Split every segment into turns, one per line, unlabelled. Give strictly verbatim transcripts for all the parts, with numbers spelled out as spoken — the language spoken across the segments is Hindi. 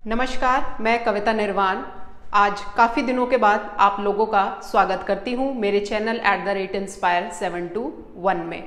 नमस्कार, मैं कविता निर्वाण आज काफ़ी दिनों के बाद आप लोगों का स्वागत करती हूँ मेरे channel at the rate inspire seven two one में।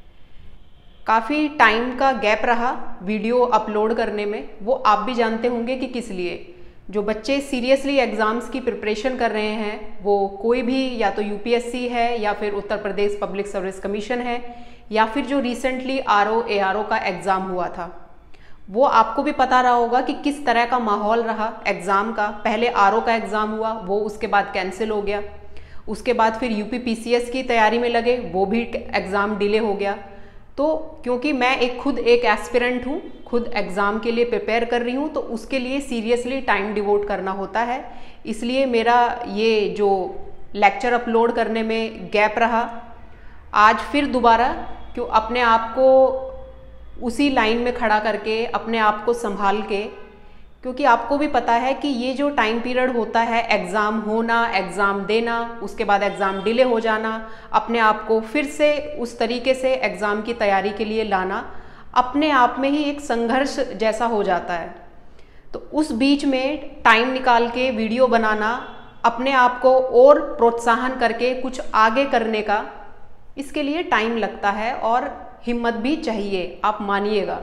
काफ़ी टाइम का गैप रहा वीडियो अपलोड करने में, वो आप भी जानते होंगे कि किस लिए। जो बच्चे सीरियसली एग्ज़ाम्स की प्रिपरेशन कर रहे हैं, वो कोई भी या तो यूपीएससी है या फिर Uttar Pradesh public service commission है या फिर जो रिसेंटली आरओ एआरओ का एग्ज़ाम हुआ था, वो आपको भी पता रहा होगा कि किस तरह का माहौल रहा एग्ज़ाम का। पहले आरओ का एग्ज़ाम हुआ, वो उसके बाद कैंसिल हो गया। उसके बाद फिर यूपी पीसीएस की तैयारी में लगे, वो भी एग्ज़ाम डिले हो गया। तो क्योंकि मैं एक खुद एक एस्पिरेंट हूँ, खुद एग्ज़ाम के लिए प्रिपेयर कर रही हूँ, तो उसके लिए सीरियसली टाइम डिवोट करना होता है। इसलिए मेरा ये जो लेक्चर अपलोड करने में गैप रहा, आज फिर दोबारा क्यों अपने आप को उसी लाइन में खड़ा करके, अपने आप को संभाल के, क्योंकि आपको भी पता है कि ये जो टाइम पीरियड होता है, एग्ज़ाम होना, एग्ज़ाम देना, उसके बाद एग्ज़ाम डिले हो जाना, अपने आप को फिर से उस तरीके से एग्ज़ाम की तैयारी के लिए लाना, अपने आप में ही एक संघर्ष जैसा हो जाता है। तो उस बीच में टाइम निकाल के वीडियो बनाना, अपने आप को और प्रोत्साहन करके कुछ आगे करने का, इसके लिए टाइम लगता है और हिम्मत भी चाहिए, आप मानिएगा।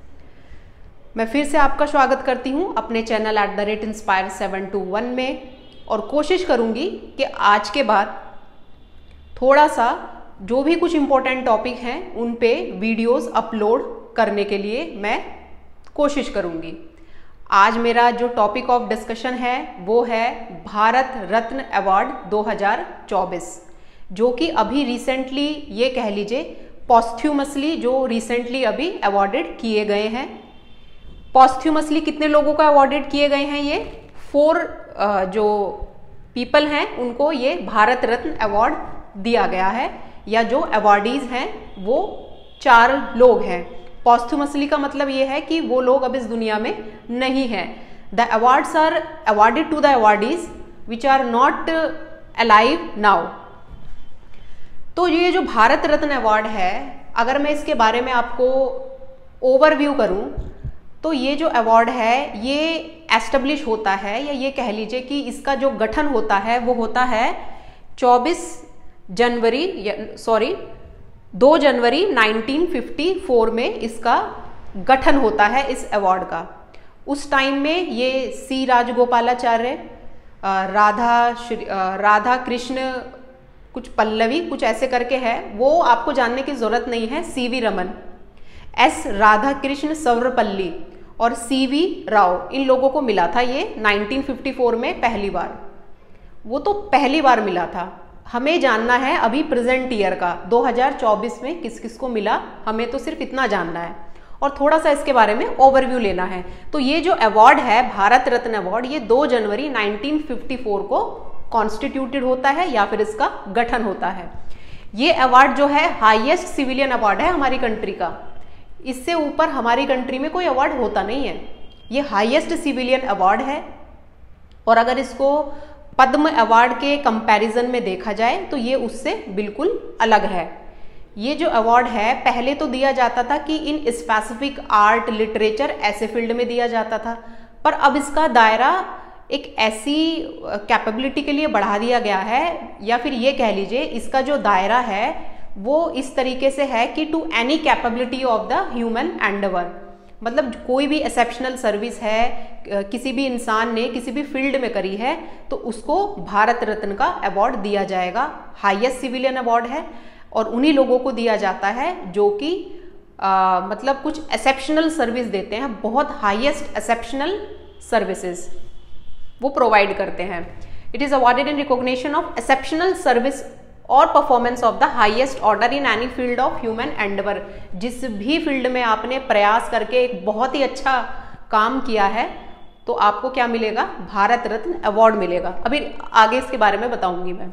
मैं फिर से आपका स्वागत करती हूँ अपने channel at the rate inspire seven two one में, और कोशिश करूँगी कि आज के बाद थोड़ा सा जो भी कुछ इम्पोर्टेंट टॉपिक हैं उन पे वीडियोस अपलोड करने के लिए मैं कोशिश करूँगी। आज मेरा जो टॉपिक ऑफ डिस्कशन है वो है भारत रत्न अवार्ड दो हज़ार चौबीस, जो कि अभी रिसेंटली, ये कह लीजिए पॉस्थ्यूमसली, जो रिसेंटली अभी अवॉर्डेड किए गए हैं। पॉस्थ्यूमसली कितने लोगों को अवॉर्डेड किए गए हैं? ये फोर जो पीपल हैं उनको ये भारत रत्न अवार्ड दिया गया है, या जो अवॉर्डीज हैं वो चार लोग हैं। पॉस्थ्यूमसली का मतलब ये है कि वो लोग अब इस दुनिया में नहीं हैं। The awards are awarded to the awardees which are not alive now. तो ये जो भारत रत्न अवार्ड है, अगर मैं इसके बारे में आपको ओवरव्यू करूं, तो ये जो अवार्ड है ये एस्टेब्लिश होता है, या ये कह लीजिए कि इसका जो गठन होता है वो होता है चौबीस जनवरी सॉरी दो जनवरी नाइनटीन फिफ्टी फोर में इसका गठन होता है इस अवार्ड का। उस टाइम में ये सी राजगोपालाचार्य, राधा श्री राधा कृष्ण कुछ पल्लवी कुछ ऐसे करके है, वो आपको जानने की जरूरत नहीं है, सीवी रमन, एस राधा कृष्ण सर्वपल्ली और सीवी राव, इन लोगों को मिला था ये नाइनटीन फिफ्टी फोर में पहली बार। वो तो पहली बार मिला था। हमें जानना है अभी प्रेजेंट ईयर का दो हज़ार चौबीस में किस किस को मिला, हमें तो सिर्फ इतना जानना है और थोड़ा सा इसके बारे में ओवरव्यू लेना है। तो ये जो अवार्ड है भारत रत्न अवार्ड, ये दो जनवरी नाइनटीन फिफ्टी फोर को कॉन्स्टिट्यूटेड होता है या फिर इसका गठन होता है। ये अवार्ड जो है हाईएस्ट सिविलियन अवार्ड है हमारी कंट्री का। इससे ऊपर हमारी कंट्री में कोई अवार्ड होता नहीं है। ये हाईएस्ट सिविलियन अवार्ड है, और अगर इसको पद्म अवार्ड के कंपैरिजन में देखा जाए तो ये उससे बिल्कुल अलग है। ये जो अवार्ड है पहले तो दिया जाता था कि इन स्पेसिफिक आर्ट, लिटरेचर ऐसे फील्ड में दिया जाता था, पर अब इसका दायरा एक ऐसी कैपेबिलिटी के लिए बढ़ा दिया गया है, या फिर ये कह लीजिए इसका जो दायरा है वो इस तरीके से है कि to any capability of the human endeavour, मतलब कोई भी एक्सेप्शनल सर्विस है, किसी भी इंसान ने किसी भी फील्ड में करी है, तो उसको भारत रत्न का अवार्ड दिया जाएगा। हाईएस्ट सिविलियन अवार्ड है और उन्हीं लोगों को दिया जाता है जो कि मतलब कुछ एक्सेप्शनल सर्विस देते हैं, बहुत हाईएस्ट एक्सेप्शनल सर्विसेज वो प्रोवाइड करते हैं। It is awarded in recognition of exceptional service और performance of the highest order in any field of human endeavour. जिस भी फील्ड में आपने प्रयास करके एक बहुत ही अच्छा काम किया है, तो आपको क्या मिलेगा? भारत रत्न अवार्ड मिलेगा। अभी आगे इसके बारे में बताऊंगी मैं।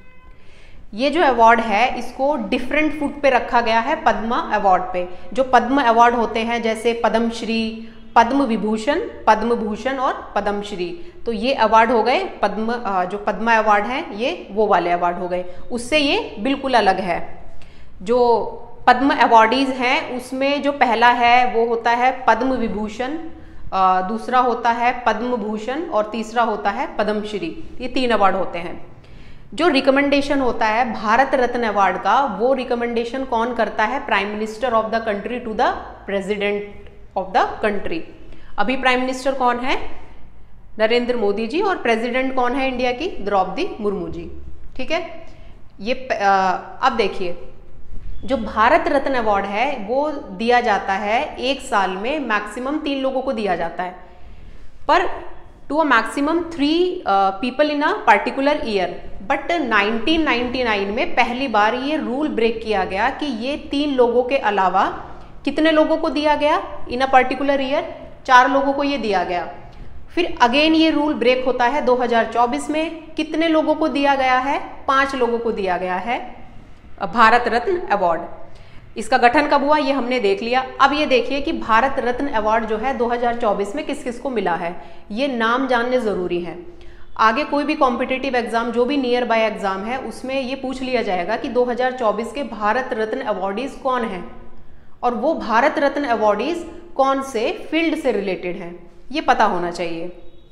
ये जो अवार्ड है इसको डिफरेंट फुट पे रखा गया है पद्मा अवार्ड पे। जो पद्म अवार्ड होते हैं जैसे पद्मश्री, पद्म विभूषण, पद्म भूषण और पद्मश्री, तो ये अवार्ड हो गए पद्म, जो पद्मा अवार्ड हैं ये वो वाले अवार्ड हो गए। उससे ये बिल्कुल अलग है। जो पद्म अवार्डीज हैं उसमें जो पहला है वो होता है पद्म विभूषण, दूसरा होता है पद्म भूषण और तीसरा होता है पद्मश्री। ये तीन अवार्ड होते हैं। जो रिकमेंडेशन होता है भारत रत्न अवार्ड का, वो रिकमेंडेशन कौन करता है? Prime minister of the country to the president of the country. अभी प्राइम मिनिस्टर कौन है? नरेंद्र मोदी जी। और प्रेसिडेंट कौन है इंडिया की? द्रौपदी मुर्मू जी। ठीक है। ये आ, अब देखिए, जो भारत रत्न अवार्ड है वो दिया जाता है एक साल में मैक्सिमम तीन लोगों को दिया जाता है, पर to a maximum three people in a particular year. But nineteen ninety nine में पहली बार ये रूल ब्रेक किया गया कि ये तीन लोगों के अलावा कितने लोगों को दिया गया इन अ पर्टिकुलर ईयर? चार लोगों को ये दिया गया। फिर अगेन ये रूल ब्रेक होता है दो हज़ार चौबीस में। कितने लोगों को दिया गया है? पांच लोगों को दिया गया है भारत रत्न अवार्ड। इसका गठन कब हुआ ये हमने देख लिया। अब ये देखिए कि भारत रत्न अवार्ड जो है दो हज़ार चौबीस में किस किस को मिला है, ये नाम जानने जरूरी है। आगे कोई भी कॉम्पिटिटिव एग्जाम, जो भी नियर बाय एग्जाम है, उसमें ये पूछ लिया जाएगा कि दो हज़ार चौबीस के भारत रत्न अवार्डीज कौन हैं, और वो भारत रत्न अवार्डीज कौन से फील्ड से रिलेटेड हैं, ये पता होना चाहिए।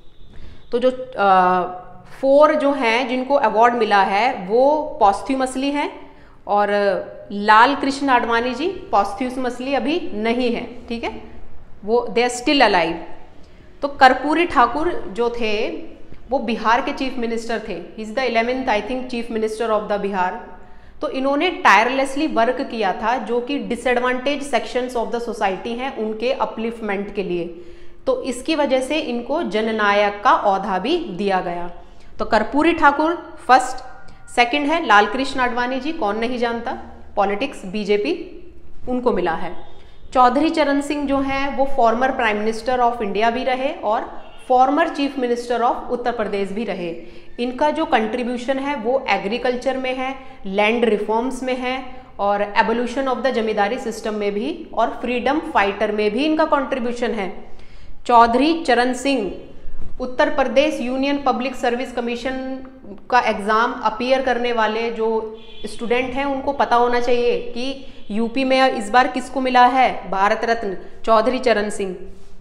तो जो आ, फोर जो हैं जिनको अवार्ड मिला है वो पॉस्थ्यूमसली हैं, और लाल कृष्ण आडवाणी जी पॉस्थ्यूमसली अभी नहीं है। ठीक है, वो दे आर स्टिल अलाइव। तो कर्पूरी ठाकुर जो थे वो बिहार के चीफ मिनिस्टर थे। He is the eleventh I think chief minister of the Bihar. तो इन्होंने टायरलेसली वर्क किया था जो कि disadvantage sections of the society हैं उनके अपलिफ्टमेंट के लिए। तो इसकी वजह से इनको जननायक का औहदा भी दिया गया। तो कर्पूरी ठाकुर फर्स्ट। सेकंड है लाल कृष्ण आडवाणी जी, कौन नहीं जानता, पॉलिटिक्स बीजेपी, उनको मिला है। चौधरी चरण सिंह जो हैं वो former prime minister of India भी रहे और former chief minister of Uttar Pradesh भी रहे। इनका जो कंट्रीब्यूशन है वो एग्रीकल्चर में है, लैंड रिफॉर्म्स में है, और evolution of the zamindari system में भी, और फ्रीडम फाइटर में भी इनका कंट्रीब्यूशन है। Chaudhary Charan Singh Uttar Pradesh union public service commission का एग्ज़ाम अपीयर करने वाले जो स्टूडेंट हैं उनको पता होना चाहिए कि यूपी में इस बार किसको मिला है Bharat Ratna? Chaudhary Charan Singh.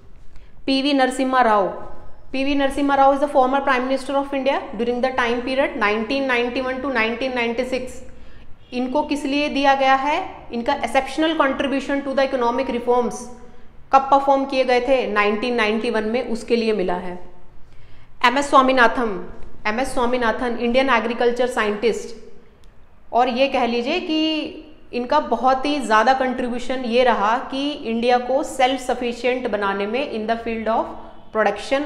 PV Narasimha Rao. PV Narasimha Rao is the former prime minister of India during the time period nineteen ninety one to nineteen ninety six. इनको किस लिए दिया गया है? इनका exceptional contribution to the economic reforms कब परफॉर्म किए गए थे? नाइनटीन नाइंटी वन में, उसके लिए मिला है। M S Swaminathan. M S Swaminathan Indian agriculture scientist, और ये कह लीजिए कि इनका बहुत ही ज़्यादा कंट्रीब्यूशन ये रहा कि इंडिया को सेल्फ सफिशिएंट बनाने में in the field of production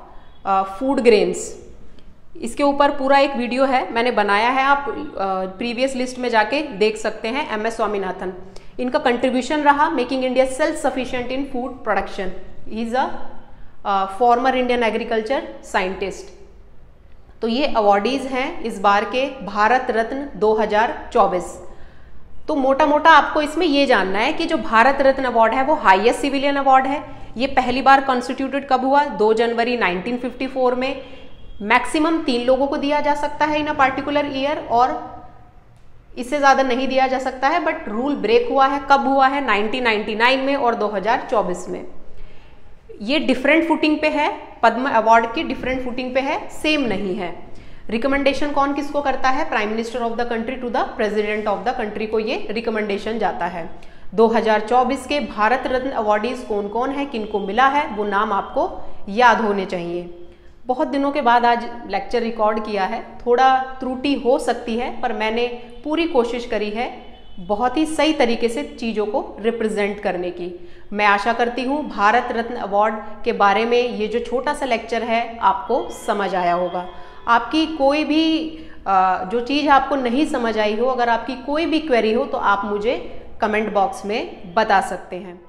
of food grains. इसके ऊपर पूरा एक वीडियो है मैंने बनाया है, आप प्रीवियस uh, लिस्ट में जाके देख सकते हैं। एम एस स्वामीनाथन, इनका कंट्रीब्यूशन रहा making India self sufficient in food production. He is a former Indian agriculture scientist. तो ये अवार्डीज हैं इस बार के भारत रत्न दो हज़ार चौबीस। तो मोटा मोटा आपको इसमें ये जानना है कि जो भारत रत्न अवार्ड है वो हाईएस्ट सिविलियन अवार्ड है। ये पहली बार कॉन्स्टिट्यूटेड कब हुआ? दो जनवरी नाइनटीन फिफ्टी फोर में। मैक्सिमम तीन लोगों को दिया जा सकता है इन अ पार्टिकुलर ईयर, और इससे ज़्यादा नहीं दिया जा सकता है। बट रूल ब्रेक हुआ है, कब हुआ है? नाइनटीन नाइंटी नाइन में और दो हज़ार चौबीस में। ये डिफरेंट फुटिंग पे है, पद्म अवार्ड की डिफरेंट फुटिंग पे है, सेम नहीं है। रिकमेंडेशन कौन किसको करता है? Prime minister of the country to the president of the country को ये रिकमेंडेशन जाता है। दो हज़ार चौबीस के भारत रत्न अवार्डीज कौन कौन है, किनको मिला है, वो नाम आपको याद होने चाहिए। बहुत दिनों के बाद आज लेक्चर रिकॉर्ड किया है, थोड़ा त्रुटि हो सकती है, पर मैंने पूरी कोशिश करी है बहुत ही सही तरीके से चीज़ों को रिप्रेजेंट करने की। मैं आशा करती हूँ भारत रत्न अवार्ड के बारे में ये जो छोटा सा लेक्चर है आपको समझ आया होगा। आपकी कोई भी जो चीज़ आपको नहीं समझ आई हो, अगर आपकी कोई भी क्वेरी हो तो आप मुझे कमेंट बॉक्स में बता सकते हैं।